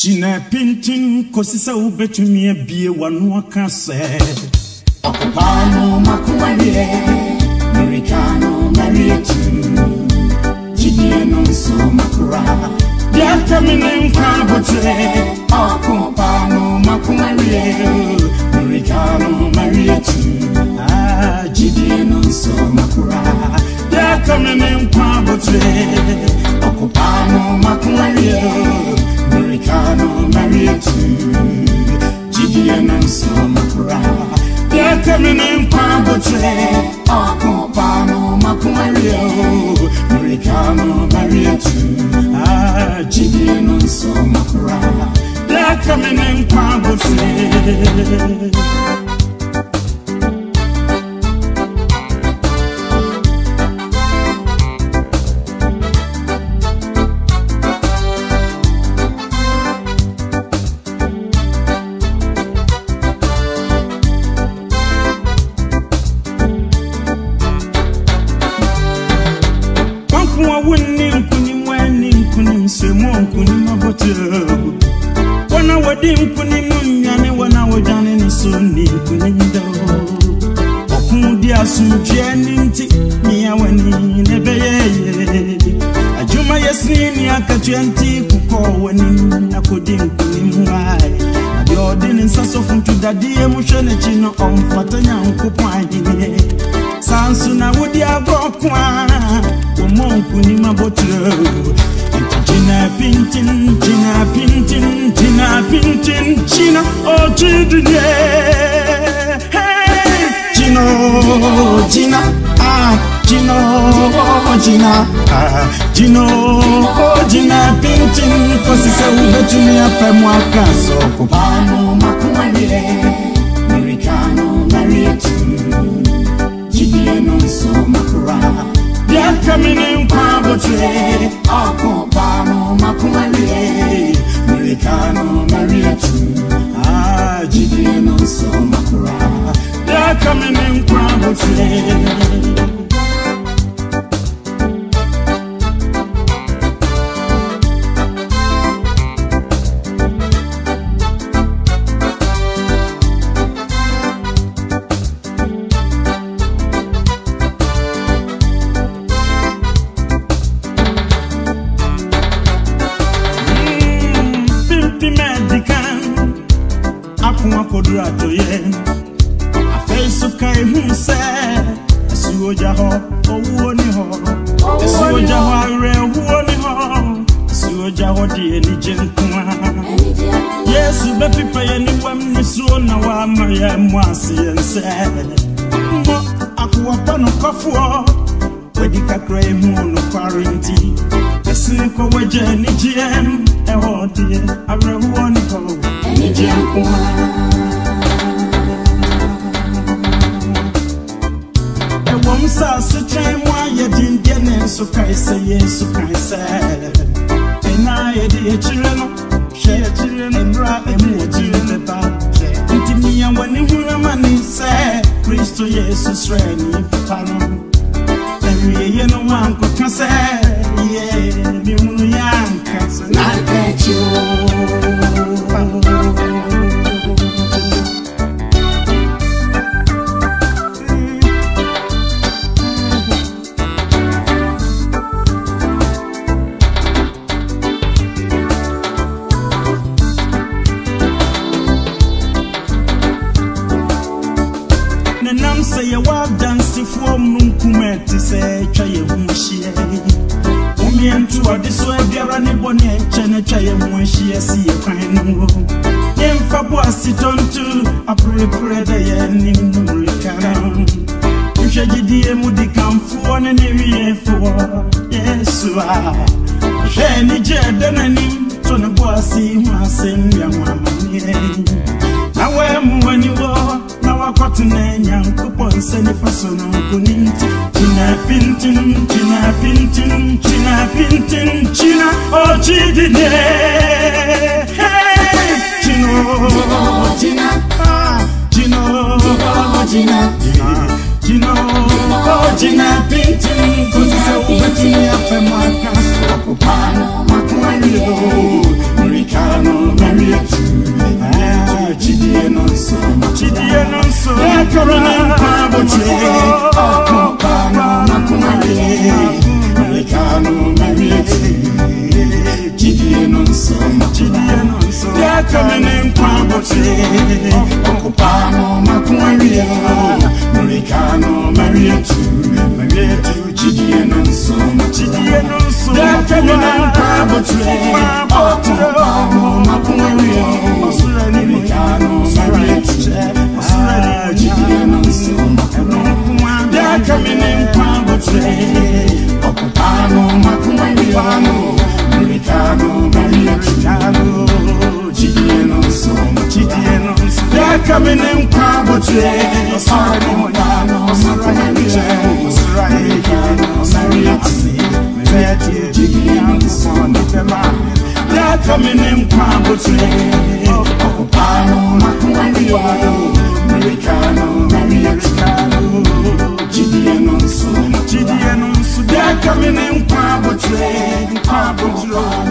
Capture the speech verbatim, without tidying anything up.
Yabs-Gyina Pintinn kosisa ubetumi abie wanu aka se Okupano makuwalie Americano marietu Jidie no so makura Dia kamine nkwa bote Okupano makuwalie Americano marietu Ah Jidie no so makura Dia kamine nkwa bote Okupano makuwalie Americano marietu Jidie no so makura Dia kamine nkwa bote Okupano makuwalie Americano marietu Ah Jidie no so makura Dia kamine nkwa bote Wana wadi mkuni munyane wana wajane ni soni mkuni ndo Okudi asumjie ninti niya wani nebeyeye Ajuma yesni ni akatwenti kuko wani nakudi mkuni mwai Adiodi ninsaso funtu dadie mushene chino omfatanya mkupwahine Sansu na wudi agokwa Omo mkuni mabotu Yabs-Gyina Pintinn, Yabs-Gyina Pintinn, Yabs-Gyina Pintinn, Yabs-Gyina oh Jidine. Hey, Yabs-Gyina, Yabs-Gyina, ah, Yabs-Gyina, Yabs-Gyina, ah, Yabs-Gyina, Yabs-Gyina Pintinn, kosisa ubetumi apemwa kaso. Okupano makuwalie, Americano marietu, Jidie no so makura. Dia kamine nkwa bote Okupano makuwalie Americano marietu Ah Jidie no so makura Dia kamine nkwa bote Akuma kodura toye afeso kai hunse asuoja ho owo ni ho asuoja ho are owo ni ho asuoja ho die ni jenkwa Yesu be pipa ye ni wam ni so na wa maria mwase yense mo akuwa pano kofo wedi kakra hu no quarantine esini ko waje ni gm e ho die are owo ni ho Ewom sa suchen wa ye dindene so kai se Yesu kai se Ena ye di echire no she echire no bra emu echire ne ba Ntimi ya wani hura mani se Kristo Yesu sre ni pano Eri ye no wan ko kase ye mi hunu yanka so na bet you Nam say you walk dancing for munkumeti say try ye hunshie Omi entu odi so ebiara ni boni enchene try ye hunshie si ye kwan no Emfa bo asitontu apre de ye ni murikara Uhwe gidie mudi kamfo ne ne wiye fo Yesu a Hwe ni je denani to ne bo asi hu asem ya mwamani Na we mu ani wo Wakotune nyankopon seni fasono kuninti Yabs-Gyina Pintinn, Yabs-Gyina Pintinn, Yabs-Gyina Pintinn, Yabs-Gyina oh Jidine. Hey, Yabs-Gyina, Yabs-Gyina, ah, Yabs-Gyina, Yabs-Gyina, Yabs-Gyina, Yabs-Gyina Pintinn, kosisa ubetumi apemwa kaso. Okupano makuwalie Americano chidie no so ya kamene mpabotre okopano makumare Americano Marieti chidie no so chidie no so ya kamene mpabotre okopano makumare Americano Marieti Marieti chidie no so chidie no so ya kamene mpabotre okopano makumare Americano Marieti chidie no so ya kamene mpabotre okopano makumare Americano Marieti chidie no so chidie no so ya kamene mpabotre okopano makumare Americano Marieti chidie no so ya kamene mpabotre okopano makumare Americano Marieti chidie no so chidie no so ya kamene mpabotre mpabotre